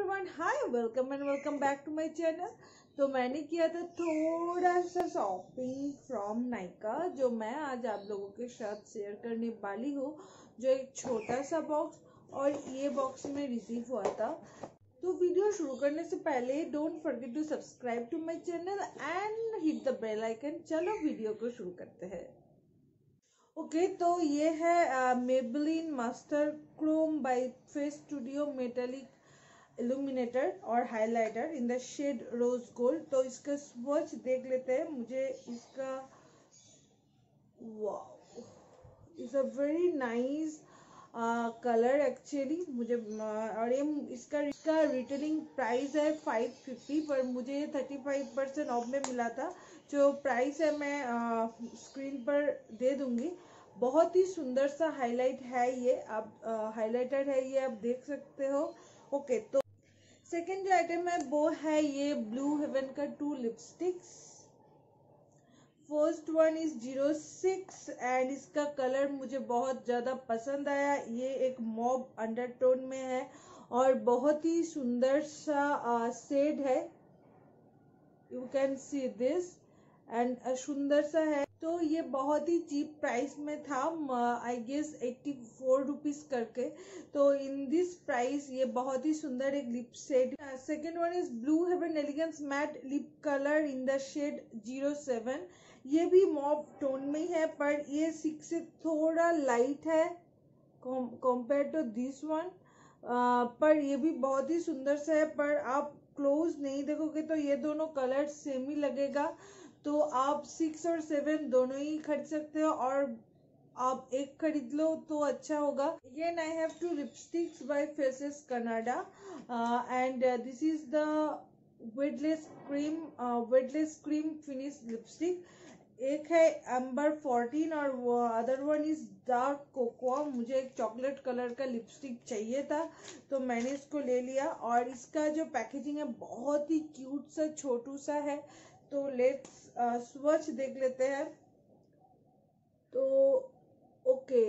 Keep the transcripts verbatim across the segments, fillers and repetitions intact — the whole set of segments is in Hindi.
Everyone, hi, welcome and welcome back to my channel. तो मैंने किया था थोड़ा सा शॉपिंग फ्रॉम नायका, जो मैं आज आप लोगों के साथ शेयर करने वाली हूँ। जो एक छोटा सा बॉक्स और ये बॉक्स में रिसीव हुआ था। तो वीडियो शुरू करने से पहले don't forget to subscribe to my channel and hit the bell icon. चलो वीडियो को शुरू करते हैं। ओके okay, तो ये है Maybelline master chrome by face studio metallic illuminator और highlighter in the shade rose gold. तो इसका स्वच्छ देख लेते हैं। मुझे इसका wow, is a very nice colour actually. मुझे uh, और ये इसका इसका रिटेलिंग प्राइस है फाइव फिफ्टी, पर मुझे थर्टी फाइव परसेंट ऑफ में मिला था। जो प्राइस है मैं स्क्रीन uh, पर दे दूंगी। बहुत ही सुंदर सा हाईलाइट है ये, आप हाईलाइटर है ये, आप देख सकते हो। ओके okay, तो सेकेंड जो आइटम है वो है ये ब्लू हेवन का two lipsticks. First one is zero six and इसका कलर मुझे बहुत ज़्यादा पसंद आया। ये एक मॉब अंडरटोन में है और बहुत ही सुंदर सा शेड है। You can see this and सुंदर सा है। तो ये बहुत ही चीप प्राइस में था, I guess eighty four rupees करके। तो इन दिस प्राइस ये बहुत ही सुंदर एक lip shade. Second one is Blue Heaven elegance matte lip colour in the shade zero seven. ये भी मॉब टोन में ही है, पर ये सिक्स से थोड़ा लाइट है कंपेयर टू दिस वन। पर ये भी बहुत ही सुंदर सा है, पर आप क्लोज नहीं देखोगे तो ये दोनों कलर सेम ही लगेगा। तो आप सिक्स और सेवन दोनों ही खरीद सकते हो, और आप एक खरीद लो तो अच्छा होगा। Again I have two lipsticks by Faces Canada and this is the weightless cream weightless cream finish lipstick. एक है एम्बर फोर्टीन और other one is dark cocoa. मुझे एक चॉकलेट कलर का लिपस्टिक चाहिए था तो मैंने इसको ले लिया। और इसका जो पैकेजिंग है बहुत ही क्यूट सा छोटू सा है। तो लेट्स स्वच्छ देख लेते हैं। तो ओके,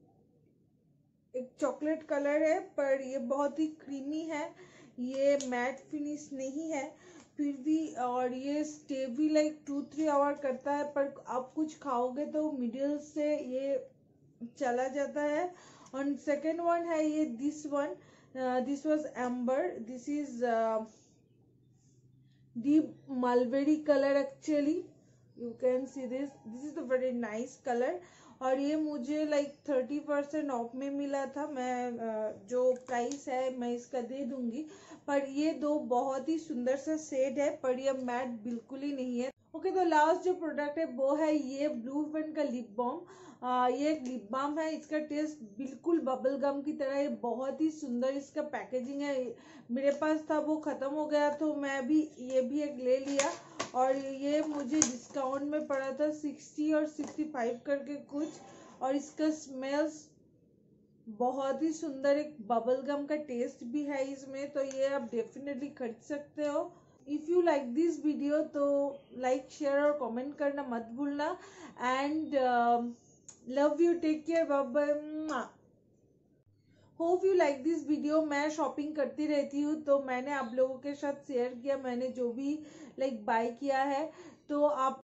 एक चॉकलेट कलर है, पर ये बहुत ही क्रीमी है। ये मैट फिनिश नहीं है फिर भी, और ये स्टे भी लाइक टू थ्री आवर करता है, पर आप कुछ खाओगे तो मिडिल से ये चला जाता है। और सेकेंड वन है ये this one, this was amber. This is deep mulberry color actually. You can see this, this is the very nice color। और ये मुझे लाइक थर्टी परसेंट ऑफ में मिला था। मैं जो प्राइस है मैं इसका दे दूंगी। पर ये दो बहुत ही सुंदर सा शेड है, पर ये मैट बिल्कुल ही नहीं है। ओके okay, तो लास्ट जो प्रोडक्ट है वो है ये ब्लू हेवन का लिप बाम। ये एक लिप बाम है, इसका टेस्ट बिल्कुल बबल गम की तरह है। बहुत ही सुंदर इसका पैकेजिंग है। मेरे पास था, वो खत्म हो गया तो मैं भी ये भी एक ले लिया। और ये मुझे डिस्काउंट में पड़ा था सिक्सटी और सिक्सटी फाइव करके कुछ। और इसका स्मेल्स बहुत ही सुंदर, एक बबल गम का टेस्ट भी है इसमें। तो ये आप डेफिनेटली खरीद सकते हो। If you like this video तो लाइक शेयर और कमेंट करना मत भूलना। And love you, take care, bye bye. Hope you like this video. मैं शॉपिंग करती रहती हूँ तो मैंने आप लोगों के साथ शेयर किया मैंने जो भी लाइक बाय किया है। तो आप